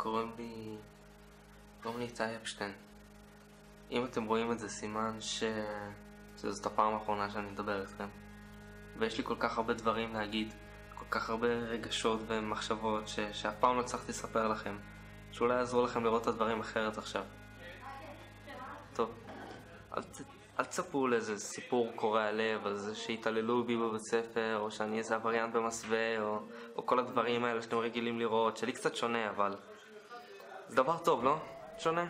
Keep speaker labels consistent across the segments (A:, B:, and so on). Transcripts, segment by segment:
A: קוראים לי איתי אפשטיין. אם אתם רואים את זה, סימן שזאת הפעם האחרונה שאני מדבר איתכם. ויש לי כל כך הרבה דברים להגיד, כל כך הרבה רגשות ומחשבות שאף פעם לא הצלחתי לספר לכם, שאולי יעזרו לכם לראות את הדברים אחרת עכשיו. טוב, אל תצפו לאיזה סיפור קורע לב על זה שהתעללו בי בבית ספר, או שאני איזה עבריין במסווה, או כל הדברים האלה שאתם רגילים לראות, שלי קצת שונה, אבל זה דבר טוב, לא? שונה.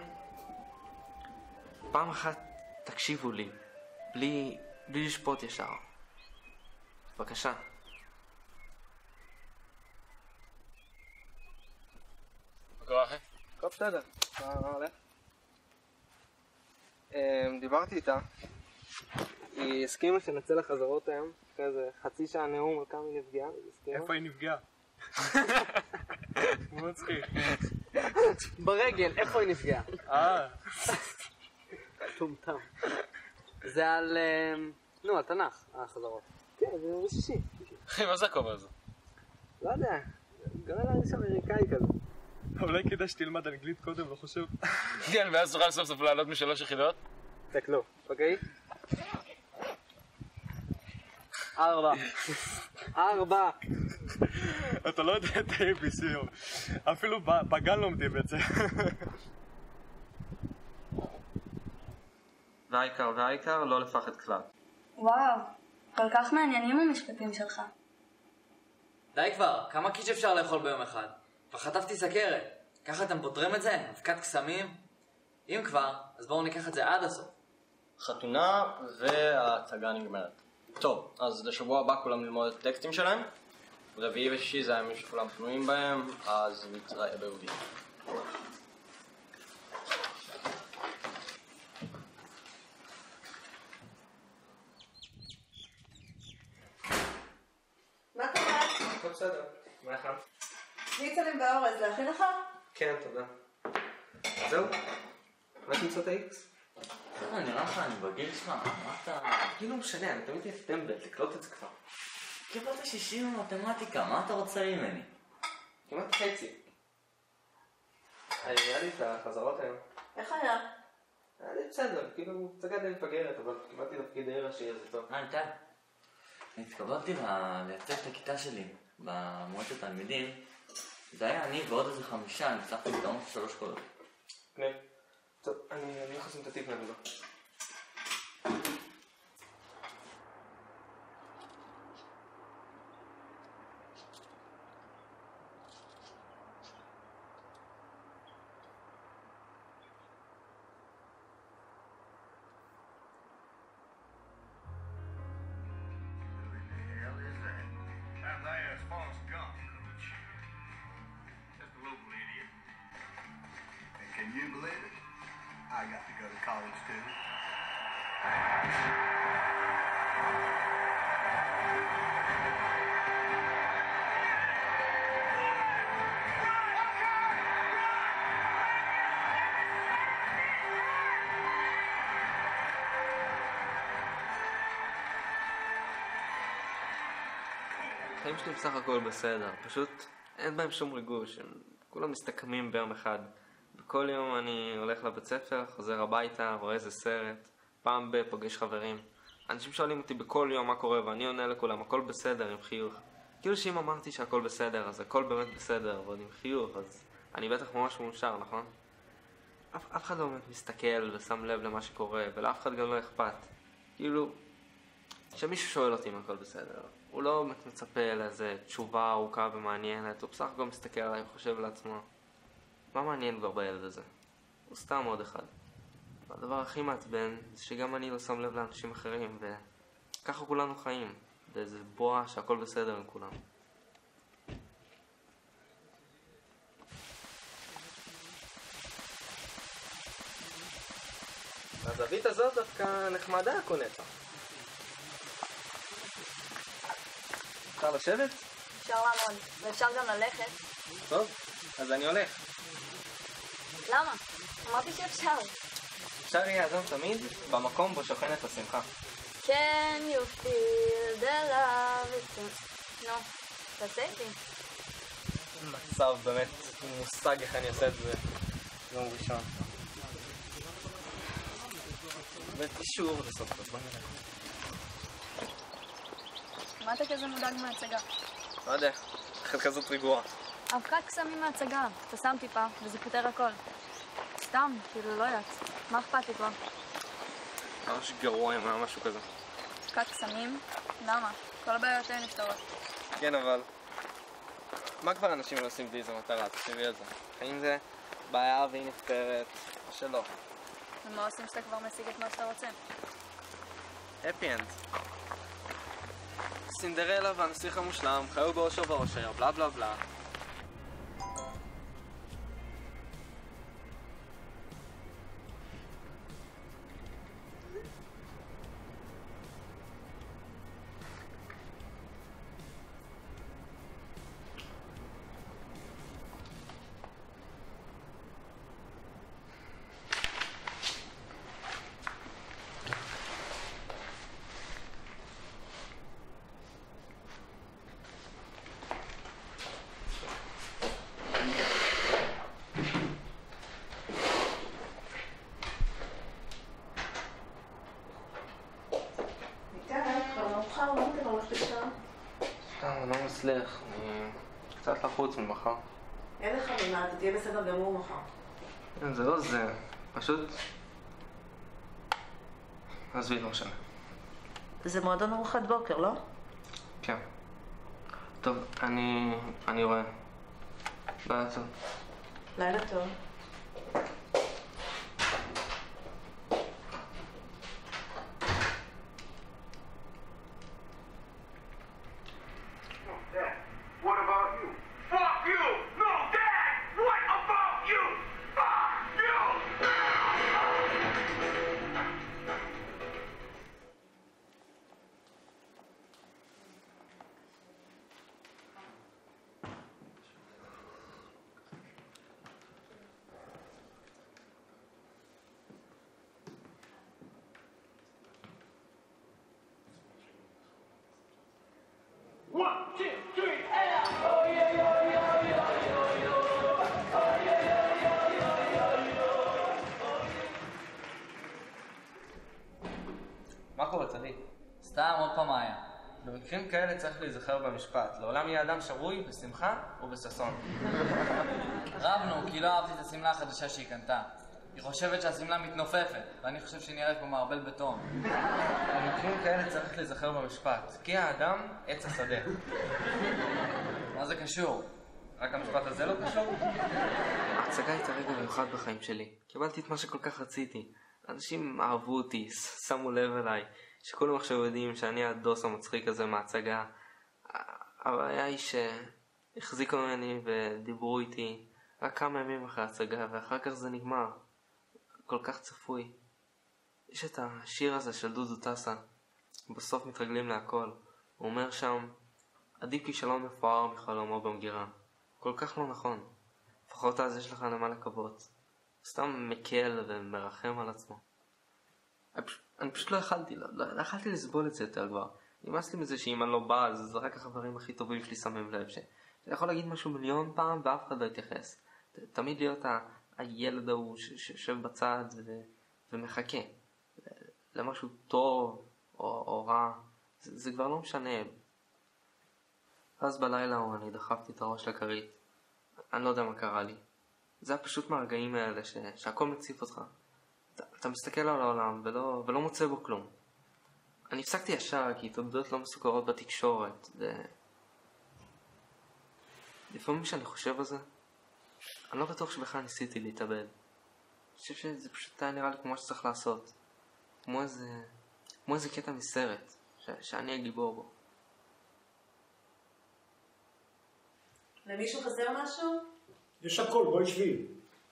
A: פעם אחת תקשיבו לי, בלי לשפוט ישר. בבקשה.
B: מה קורה אחי?
C: הכל בסדר, מה הולך? דיברתי איתה, היא הסכימה שנצא לחזרות היום, אחרי איזה חצי שעה נאום על כמה היא נפגעה, היא הסכימה.
B: איפה היא נפגעה? הוא מצחיק.
C: ברגל, איפה היא נפגעה? טומטם. זה על, על תנ"ך, החזרות. כן, זה בשישי.
B: אחי, מה זה הכובע הזה?
C: לא יודע, גרם להרגיש אמריקאי כזה.
B: אולי כדאי שתלמד אנגלית קודם, לא חושב? כן, ואז תוכל סוף סוף לעלות מ3 יחידות?
C: תקלו, אוקיי? 4.
B: אתה לא יודע את ה-ABC, אפילו בגן לומדים את זה.
A: והעיקר לא לפחד כלל.
D: וואו, כל כך מעניינים המשפטים שלך.
E: די כבר, כמה קיץ' אפשר לאכול ביום אחד? וחטפתי סכרת. ככה אתם פותרים את זה? אבקת קסמים? אם כבר, אז בואו ניקח את זה עד הסוף.
F: חתונה וההצגה נגמרת. טוב, אז לשבוע הבא כולם ללמוד את הטקסטים שלהם. רביעי ושישי זה הימים שכולם פנויים בהם, אז נתראה ביהודי.
G: מה קורה?
A: הכל בסדר, מה אחד?
G: שניצלים באורז, להכין לך?
A: כן, תודה. זהו? מה תמצוא את ה-X?
E: נראה לך, אני בגיל שלך, מה אתה...
A: כאילו משנה, אני תמיד יש טמבל, לקלוט את זה כבר.
E: קיבלת 60 במתמטיקה, מה אתה רוצה ממני?
A: כמעט חצי. היה לי את החזרות היום.
G: איך היה?
A: היה לי בסדר, כאילו הצגה די מפגרת, אבל קיבלתי תפקיד די ראשי, אז זה טוב.
E: איתי, התקבלתי לייצג את הכיתה שלי במועצת תלמידים. זה היה אני ועוד איזה 5, אני הצלחתי לטעון 3 קולות.
A: כן. טוב, אני הולך לשים את הטיפ נגדו.
H: That's Forrest Gump, Coach. Just a local idiot. And can you believe it? I got to go to college too.
A: החיים שלי בסך הכל בסדר, פשוט אין בהם שום ריגוש, הם כולם מסתכמים ביום אחד. בכל יום אני הולך לבית ספר, חוזר הביתה, רואה איזה סרט, פעם בפגש חברים. אנשים שואלים אותי בכל יום מה קורה ואני עונה לכולם, הכל בסדר, עם חיוך. כאילו שאם אמרתי שהכל בסדר, אז הכל באמת בסדר, ועוד עם חיוך, אז אני בטח ממש מאושר, נכון? אף אחד לא באמת מסתכל ושם לב למה שקורה, ולאף אחד גם לא אכפת. כאילו, כשמישהו שואל אותי אם הכל בסדר, הוא לא מצפה לאיזה תשובה ארוכה ומעניינת, הוא בסך הכל מסתכל עליי וחושב לעצמו, מה מעניין כבר בילד הזה? הוא סתם עוד אחד. והדבר הכי מעצבן זה שגם אני לא שם לב לאנשים אחרים, וככה כולנו חיים, באיזה בועה שהכל בסדר עם כולם. הזווית הזאת דווקא נחמדה הקונטה. אפשר לשבת?
D: אפשר לעמוד, ואפשר גם ללכת.
A: טוב, אז אני הולך.
D: למה? אמרתי שאפשר.
A: אפשר יהיה אדם תמיד במקום בו שוכנת השמחה.
D: Can you feel the love? נו, תעשה איתי.
C: צו, באמת, מושג איך אני עושה את זה יום ראשון. וטישור לסוף הזמן.
D: מה אתה כזה מודאג מההצגה?
C: לא יודע, חלקה זאת רגועה.
D: אבקת קסמים מההצגה, אתה שם טיפה, וזה פותר הכל. סתם, כאילו לא יודעת. מה אכפת לי כבר?
C: ממש גרוע עם משהו כזה.
D: אבקת קסמים? למה? כל הבעיות האלה נפתרות.
C: כן, אבל... מה כבר אנשים לא עושים בלי איזה מטרה? תחשבי על זה. האם זה בעיה והיא נפתרת, או שלא?
D: ומה עושים שאתה כבר משיג את מה שאתה רוצה?
C: הפי אנד. סינדרלה והנסיך המושלם חיו באושר ואושר, בלה בלה בלה. אני לא מצליח, אני קצת לחוץ ממחר.
G: אין לך ממה, אתה תהיה בסדר גמור מחר.
C: זה לא זה, פשוט... עזבי, לא משנה.
G: זה מועדון ארוחת בוקר, לא?
C: כן. טוב, אני רואה. לילה טוב.
G: לילה טוב.
H: What about you? Fuck you! No, Dad! What about you? Fuck you! One, two, three, and oh yeah, yeah, yeah, yeah, yeah, yeah. Oh yeah, yeah, yeah, yeah, yeah, yeah.
C: מה קורה, צדיק?
E: סתם, עוד פעם היה.
C: במקרים כאלה צריך להיזכר במשפט. לעולם יהיה אדם שרוי בשמחה ובששון.
E: רבנו, כי לא אהבתי את השמלה החדשה שהיא קנתה. היא חושבת שהשמלה מתנופפת, ואני חושב שהיא נראית כמו מערבל בטון.
C: במקרים כאלה צריך להיזכר במשפט. כי האדם עץ השדה.
E: מה זה קשור?
C: רק המשפט הזה לא קשור? ההצגה הייתה רגע מיוחד בחיים שלי. קיבלתי את מה שכל כך רציתי. אנשים אהבו אותי, שמו לב אליי, שכולם עכשיו יודעים שאני הדוס המצחיק הזה מההצגה. הבעיה היא שהחזיקו ממני ודיברו איתי רק כמה ימים אחרי ההצגה, ואחר כך זה נגמר. כל כך צפוי. יש את השיר הזה של דודו טסה, בסוף מתרגלים להכל. הוא אומר שם, עדיף כישלון מפואר מחלומו במגירה. כל כך לא נכון. לפחות אז יש לך למה לקוות. סתם מקל ומרחם על עצמו. אני פשוט לא יכלתי לסבול את זה יותר כבר. נמאס לי מזה שאם אני לא בא, אז רק החברים הכי טובים שלי שמים לב שאני יכול להגיד משהו מיליון פעם ואף אחד לא יתייחס. תמיד להיות הילד ההוא שיושב בצד ומחכה למשהו טוב או רע. זה כבר לא משנה. אז בלילה אני דחפתי את הראש לכרית. אני לא יודע מה קרה לי. זה היה פשוט מהרגעים האלה שהכל מציף אותך. אתה מסתכל על העולם ולא מוצא בו כלום. אני הפסקתי ישר כי התאבדויות לא מסוכרות בתקשורת. לפעמים כשאני חושב על זה, אני לא בטוח שבכלל ניסיתי להתאבד. אני חושב שזה פשוט היה נראה לי כמו שצריך לעשות. כמו איזה קטע מסרט שאני הגיבור בו.
G: למישהו חסר משהו?
B: יש הכל, בואי שבי.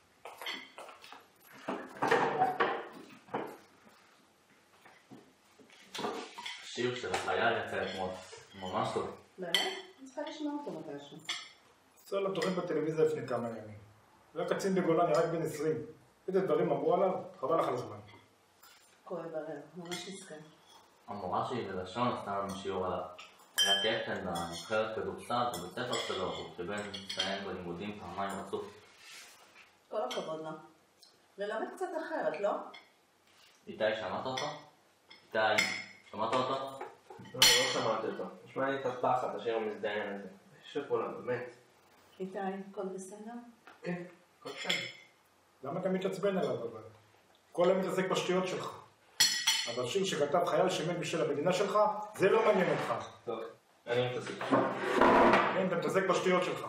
E: השיר של החייל יצא אתמול, ממש טוב.
G: באמת? אני צריכה לשמוע אותו מתישהו.
B: יצא עליו תוכנית בטלוויזיה לפני כמה ימים. הוא היה קצין בגולני, רק בן 20. איזה דברים אמרו עליו, חבל לך על הזמן.
G: כואב הלב, ממש נזכר.
E: המורה שלי ללשון עשתה לנו שיעור עליו. היה קפטן בנבחרת כדורסל בבית ספר שלו, הוא קיבל מצטיין בלימודים פעמיים רצוף.
G: כל הכבוד לה. ללמד קצת אחרת, לא?
E: איתי, שמעת אותו? איתי, שמעת אותו?
A: לא שמעתי אותו. נשמע לי את הפחד, השיר המזדיין הזה. שיר כולם, באמת.
G: איתי, הכל בסדר?
A: כן, הכל בסדר.
B: למה אתה מתעצבן עליו אבל? כל היום מתעסק בשטויות שלך. אבל שיר שכתב חייל שמת בשביל המדינה שלך, זה לא מעניין אותך.
A: טוב, אני מתעסק.
B: כן, אתה מתעסק בשטויות שלך.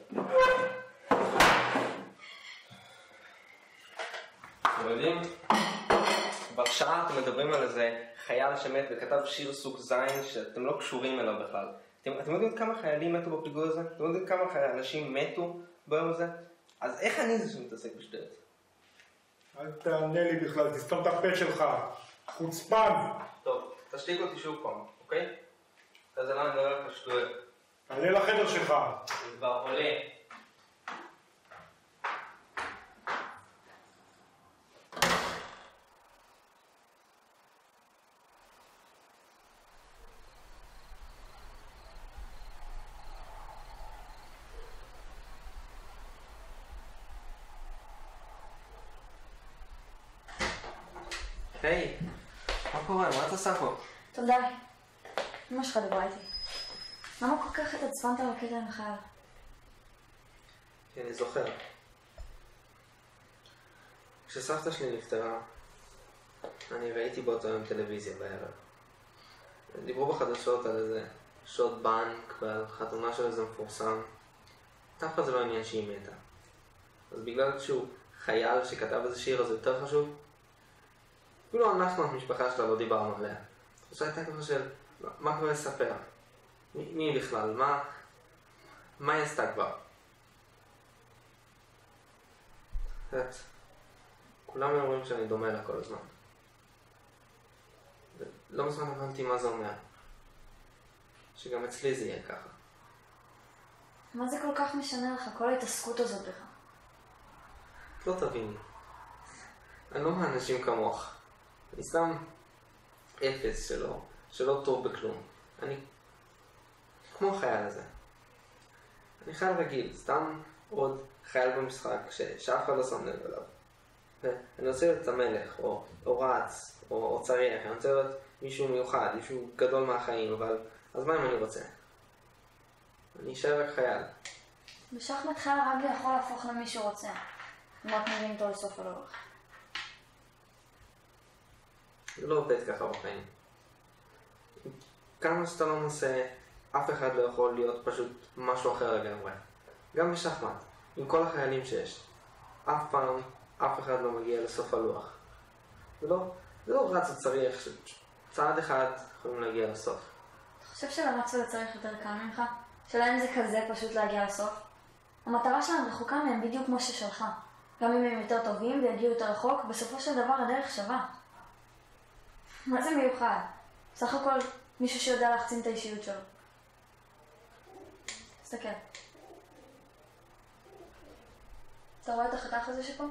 A: אתם יודעים, כבר שעה אתם מדברים על איזה חייל שמת וכתב שיר סוג זין שאתם לא קשורים אליו בכלל. אתם יודעים כמה חיילים מתו בפיגוע הזה? אתם יודעים כמה אנשים מתו ביום הזה? אז איך אני זה שמתעסק בשטויות?
B: אל תענה לי בכלל, תסתום את הפה שלך. חוצפן!
A: טוב, תשתיק אותי שוב פעם, אוקיי? אז למה אני מדבר על השטויות?
B: עלה לחדר שלך.
A: זה כבר עולה. היי, מה קורה? מה את עושה פה?
D: תודה. אמא שלך דיברה איתי. למה כל כך התעצבנת על הקטע עם החייל?
A: כי אני זוכר. כשסבתא שלי נפטרה, אני ראיתי באותו יום טלוויזיה בערב. דיברו בחדשות על איזה שוד בנק ועל חתונה של איזה מפורסם. אף אחד זה לא עניין שהיא מתה. אז בגלל שהוא חייל שכתב איזה שיר, אז זה יותר חשוב? אפילו אנחנו, המשפחה שלה, לא דיברנו עליה. התחושה הייתה ככה של, מה כבר לספר? מי היא בכלל? מה היא עשתה כבר? כולם אומרים שאני דומה לה כל הזמן. לא מזמן הבנתי מה זה אומר. שגם אצלי זה יהיה ככה.
D: מה זה כל כך משנה לך, כל ההתעסקות הזאת בך?
A: את לא תביני. אני לא מהאנשים כמוך. אני סתם אפס שלא טוב בכלום. אני כמו החייל הזה. אני חייל רגיל, סתם עוד חייל במשחק שאף אחד לא שם לב אליו. אני רוצה להיות המלך, או רץ, או צריך, אני רוצה להיות מישהו מיוחד, מישהו גדול מהחיים, אבל אז מה אם אני רוצה? אני אשאר רק חייל.
D: בשחמט חייל רגלי יכול להפוך למי שהוא רוצה. אם רק נראים אותו לסוף הלוח.
A: זה לא עובד ככה בחיים. כמה שאתה לא נושא, אף אחד לא יכול להיות פשוט משהו אחר לגמרי. גם בשחמט, עם כל החיילים שיש. אף פעם, אף אחד לא מגיע לסוף הלוח. זה לא רץ וצריך, צעד אחד יכולים להגיע לסוף.
D: אתה חושב שלרץ ולצריך יותר קל ממך? שלהם זה כזה פשוט להגיע לסוף? המטרה שלהם רחוקה מהם בדיוק כמו ששלך. גם אם הם יותר טובים ויגיעו יותר רחוק, בסופו של דבר הדרך שווה. מה זה מיוחד? בסך הכל מישהו שיודע להחצין את האישיות שלו. תסתכל. אתה רואה את החתך הזה שפה?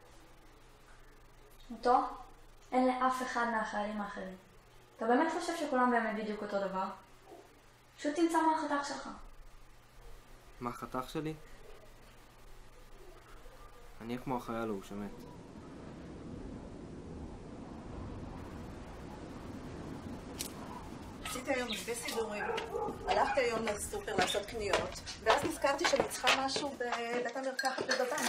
D: אותו? אין לאף אחד מהחיילים האחרים. אתה באמת חושב שכולם באמת בדיוק אותו דבר? פשוט תמצא מה החתך שלך.
A: מה החתך שלי? אני אהיה כמו החייל ההוא שמת.
G: עשיתי היום הרבה סידורים. הלכתי היום לסופר לעשות קניות, ואז נזכרתי שאני צריכה משהו בבית המרקחת ובבנק.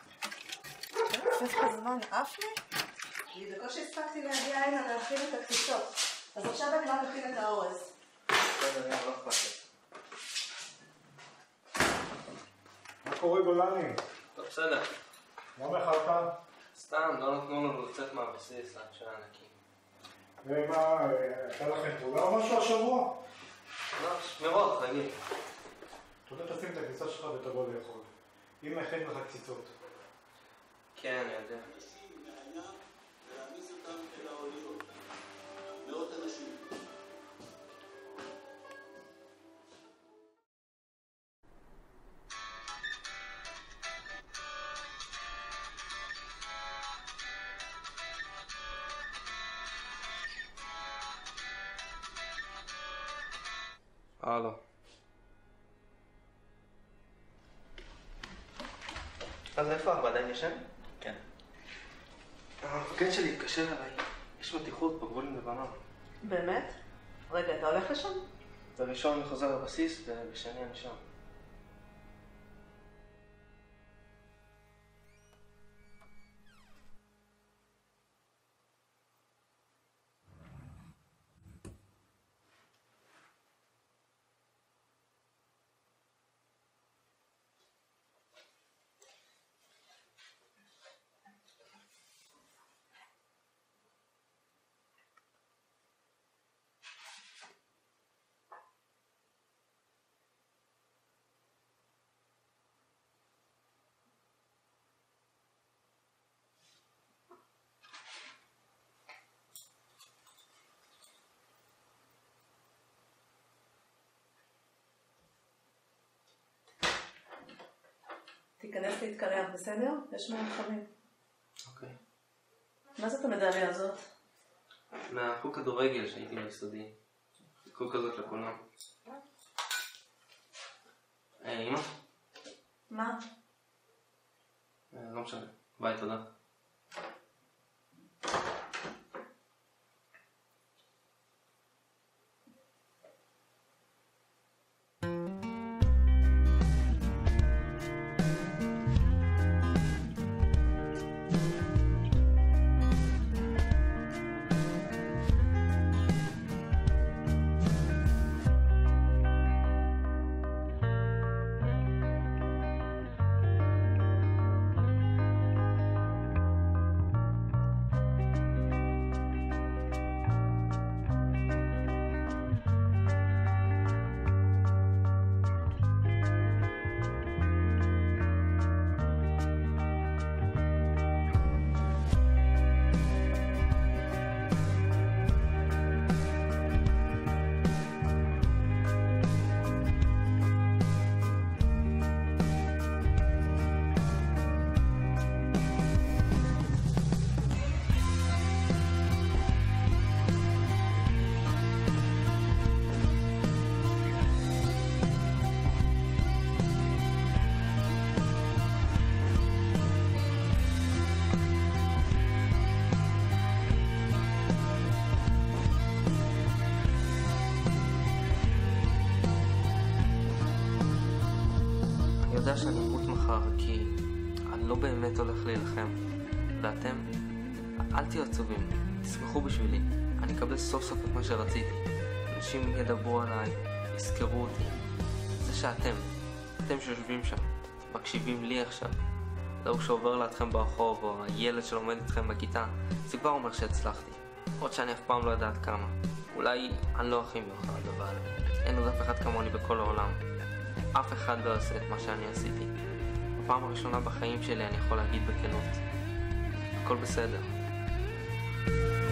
G: לפני זמן עף לי? אני בקושי הספקתי להגיע הנה להכין את הקציצות. אז עכשיו אני רק מכין את האורז.
B: מה קורה גולני?
A: טוב, בסדר.
B: מה מחלת?
A: סתם, לא נתנו לנו לצאת מהבסיס עד שעה נקי.
B: ומה, הייתה לכם פעולה או משהו השבוע?
A: לא, שמירות, רגיל.
B: אתה יודע, תשים את הכניסה שלך ותבוא לאכול. אם הכין לך קציצות.
A: כן, אני יודע. הלו. אז איפה אבא? עדיין ישן?
F: כן.
A: המפקד שלי התקשר אליי. יש מתיחות בגבול עם לבנון.
G: באמת? רגע, אתה הולך לשם?
A: בראשון אני חוזר לבסיס ובשני אני שם.
G: תיכנס להתקרח, בסדר? יש מאוד חמים.
A: אוקיי.
G: מה זאת המדליה הזאת?
A: מהחוג כדורגל שהייתי ביסודי. חוג כזאת לכולם. אמא?
G: מה?
A: לא משנה. ביי, תודה. אני יודע שאני אמות מחר כי אני לא באמת הולך להילחם. ואתם? אל תהיו עצובים, תשמחו בשבילי. אני אקבל סוף סוף את מה שרציתי. אנשים ידברו עליי, יזכרו אותי. זה אתם שיושבים שם, מקשיבים לי עכשיו. זה הוא שעובר לידכם ברחוב או הילד שלומד איתכם בכיתה, זה כבר אומר שהצלחתי. עוד שאני אף פעם לא יודעת כמה. אולי אני לא הכי מיוחד, אבל אין עוד אף אחד כמוני בכל העולם. אף אחד לא עושה את מה שאני עשיתי. בפעם הראשונה בחיים שלי אני יכול להגיד בכנות, הכל בסדר.